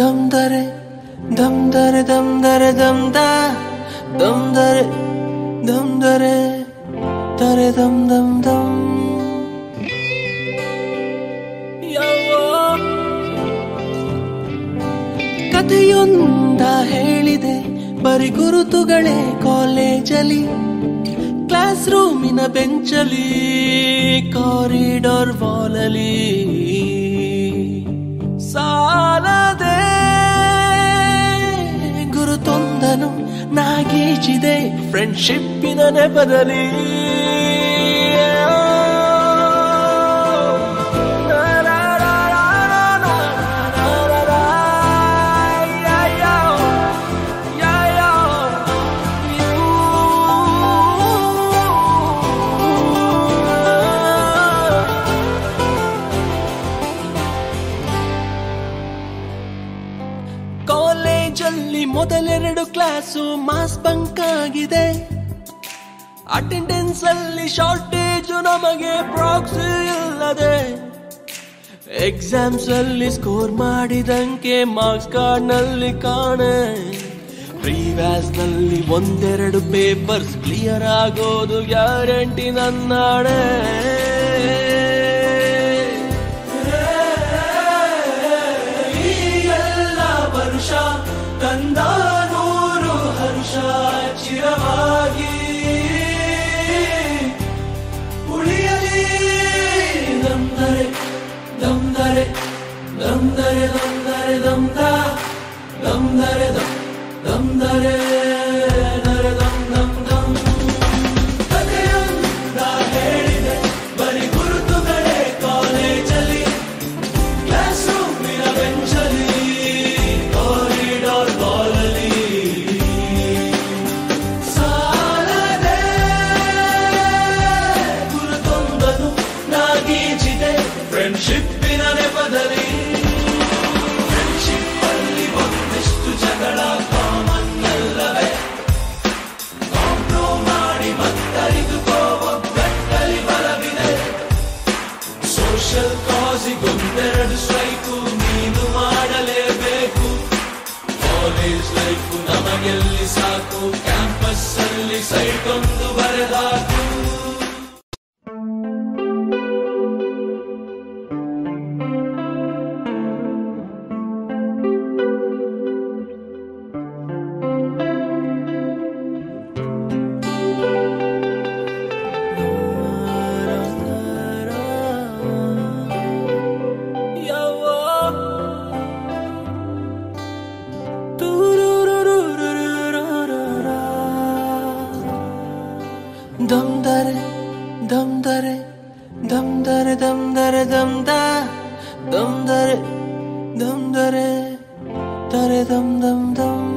dum dare dum dare dum dare dum da dum dare dare dum dum dum ಕಥೆಯೊಂದ ಹೇಳಿದೆ ಬರಿ ಗುರುತುಗಳೇ ಕಾಲೇಜಲ್ಲಿ class ರೂಮಿನ ಬೆಂಚಲಿ corridor ವಾಲಲಿ ಸಾಲದೆ ಗುರುತೊಂದನು ನಾಗೀಚಿದೆ ಫ್ರೆಂಡ್ಶಿಪ್ಪಿನ ನೆಪದಲ್ಲಿ ಮೊದಲೆರಡು ಕ್ಲಾಸು ಮಾಸ್ ಬಂಕ್ ಆಗಿದೆ ಅಟೆಂಡೆನ್ಸ್ ಅಲ್ಲಿ ಶಾರ್ಟೇಜು ನಮಗೆ ಪ್ರಾಕ್ಸಿ ಇಲ್ಲದೆ ಎಕ್ಸಾಮ್ಸ್ ಅಲ್ಲಿ ಸ್ಕೋರ್ ಮಾಡಿದಂಗೆ ಮಾರ್ಕ್ಸ್ ಕಾರ್ಡ್ ನಲ್ಲಿ ಕಾಣೆ ಪ್ರಿವ್ಯಾಸ್ ನಲ್ಲಿ ಒಂದೆರಡು ಪೇಪರ್ಸ್ ಕ್ಲಿಯರ್ ಆಗೋದು ಗ್ಯಾರಂಟಿ ನನ್ನಾಣೆ ತಂದ ನೂರು ಹರ್ಷ ಚಿರವಾಗಿ ಉಳಿಯಲಿ ದಮ್ದರೆ ದಮ್ದರೆ ದಮ್ದರೆ ದಮ್ದರೆ ದಮ್ದ ದಮ್ದರೆ ದಮ್ದರೆ ದರೆ ದಮ್ ದಮ್ ದಮ್ ಕಥೆಯೊಂದ ಹೇಳಿದೆ ಬರಿ ಗುರುತುಗಳೇ ಕಾಲೇಜಲ್ಲಿ ಕ್ಲಾಸ್ ರೂಮಿನ ಬೆಂಚಲ್ಲಿ ಫ್ರೆಂಡ್ಶಿಪ್ಪಿನ ನೆಪದಲ್ಲಿ ಫ್ರೆಂಡ್ಶಿಪ್ ಅಲ್ಲಿ ಒಂದಿಷ್ಟು ಜಗಳ ಕಾಮನ್ ಅಲ್ಲವೇ ಕಾಂಪ್ರೋ ಮಾಡಿ ಮತ್ತರಿದುಕೋ ಒಗ್ಗಟ್ಟಲ್ಲಿ ಬಲವಿದೆ ಸೋಷಿಯಲ್ ಕಾಸಿಗೊಂದೆರಡು ಸ್ಟ್ರೈಕು ನೀನು ಮಾಡಲೇಬೇಕು ಕಾಲೇಜ್ ಲೈಫು ನಮಗೆಲ್ಲಿ ಸಾಕು ಕ್ಯಾಂಪಸ್ ಅಲ್ಲಿ ಸೈಟ್ ಒಂದು ಬರೆದಾಕು dum dum dum